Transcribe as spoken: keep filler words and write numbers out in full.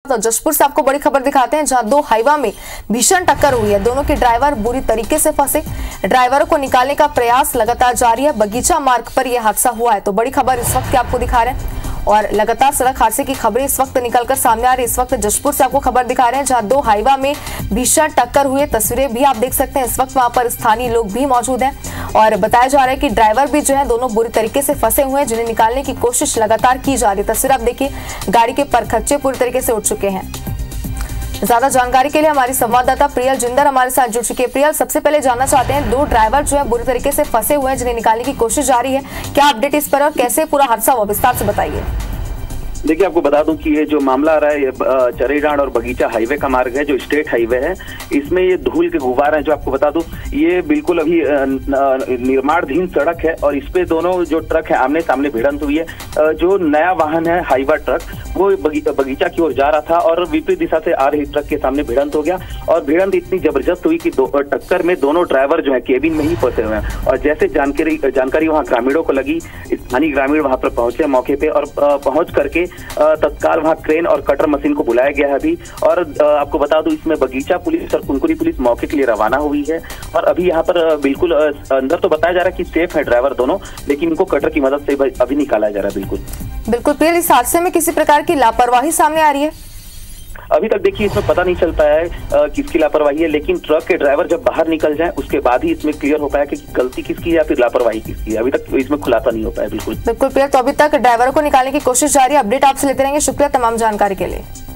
तो जशपुर से आपको बड़ी खबर दिखाते हैं, जहां दो हाईवा में भीषण टक्कर हुई है। दोनों के ड्राइवर बुरी तरीके से फंसे। ड्राइवरों को निकालने का प्रयास लगातार जारी है। बगीचा मार्ग पर यह हादसा हुआ है। तो बड़ी खबर इस वक्त आपको दिखा रहे हैं और लगातार सड़क हादसे की खबरें इस वक्त निकलकर सामने आ रही है। इस वक्त जशपुर से आपको खबर दिखा रहे हैं, जहां दो हाईवा में भीषण टक्कर हुई है। तस्वीरें भी आप देख सकते हैं। इस वक्त वहां पर स्थानीय लोग भी मौजूद हैं और बताया जा रहा है कि ड्राइवर भी जो है दोनों बुरी तरीके से फंसे हुए हैं, जिन्हें निकालने की कोशिश लगातार की जा रही है। तस्वीर आप देखिए, गाड़ी के परखच्चे पूरी तरीके से उठ चुके हैं। ज्यादा जानकारी के लिए हमारी संवाददाता प्रियल जिंदर हमारे साथ जुड़ चुकी है। प्रियल, सबसे पहले जानना चाहते हैं, दो ड्राइवर जो है बुरी तरीके से फंसे हुए हैं, जिन्हें निकालने की कोशिश जारी है, क्या अपडेट इस पर और कैसे पूरा हादसा हुआ, विस्तार से बताइए। देखिए, आपको बता दूं कि ये जो मामला आ रहा है, ये चरेडांड और बगीचा हाईवे का मार्ग है, जो स्टेट हाईवे है। इसमें ये धूल के गुब्बार हैं, जो आपको बता दूं ये बिल्कुल अभी निर्माणाधीन सड़क है और इस पे दोनों जो ट्रक है आमने सामने भिड़ंत हुई है। जो नया वाहन है हाईवा ट्रक, वो बगी, बगीचा की ओर जा रहा था और विपरीत दिशा से आ रही ट्रक के सामने भिड़ंत हो गया और भिड़ंत इतनी जबरदस्त हुई कि टक्कर में दोनों ड्राइवर जो है केबिन में ही फंसे हुए हैं। और जैसे जानकारी जानकारी वहाँ ग्रामीणों को लगी, स्थानीय ग्रामीण वहां पर पहुंचे मौके पे और पहुंच करके तत्काल वहां क्रेन और कटर मशीन को बुलाया गया है अभी। और आपको बता दूं, इसमें बगीचा पुलिस और कुनकुरी पुलिस मौके के लिए रवाना हुई है और अभी यहाँ पर बिल्कुल अंदर तो बताया जा रहा है कि सेफ है ड्राइवर दोनों, लेकिन इनको कटर की मदद से अभी निकाला जा रहा है। बिल्कुल बिल्कुल प्रिय, इस हादसे में किसी प्रकार की लापरवाही सामने आ रही है? अभी तक देखिए इसमें पता नहीं चल पाया है आ, किसकी लापरवाही है, लेकिन ट्रक के ड्राइवर जब बाहर निकल जाएं उसके बाद ही इसमें क्लियर हो पाया कि गलती किसकी है या फिर लापरवाही किसकी है। अभी तक इसमें खुलासा नहीं हो पाया। बिल्कुल बिल्कुल प्रिय, तो अभी तक ड्राइवरों को निकालने की कोशिश जारी है। अपडेट आपसे लेते रहेंगे। शुक्रिया तमाम जानकारी के लिए।